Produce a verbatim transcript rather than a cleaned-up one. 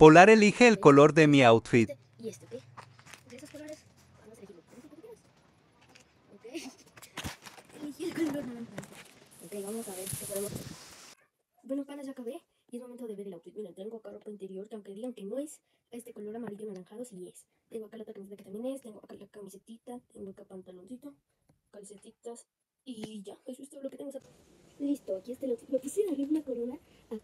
Polar elige el color de mi outfit. Este y este, ¿ok? De esos colores, vamos a elegirlo. ¿Elige el que quieras? Ok. Elegí el color naranja. Ok, vamos a ver qué podemos hacer. Bueno, panas, ya acabé. Y es momento de ver el outfit. Miren, tengo acá ropa interior que aunque digan que no es este color amarillo anaranjado, sí es. Tengo acá la otra camiseta que también es. Tengo acá la camisetita. Tengo acá pantaloncito. Calcetitas. Y ya, eso es todo lo que tengo. Listo, aquí está el outfit. Me puse arriba una corona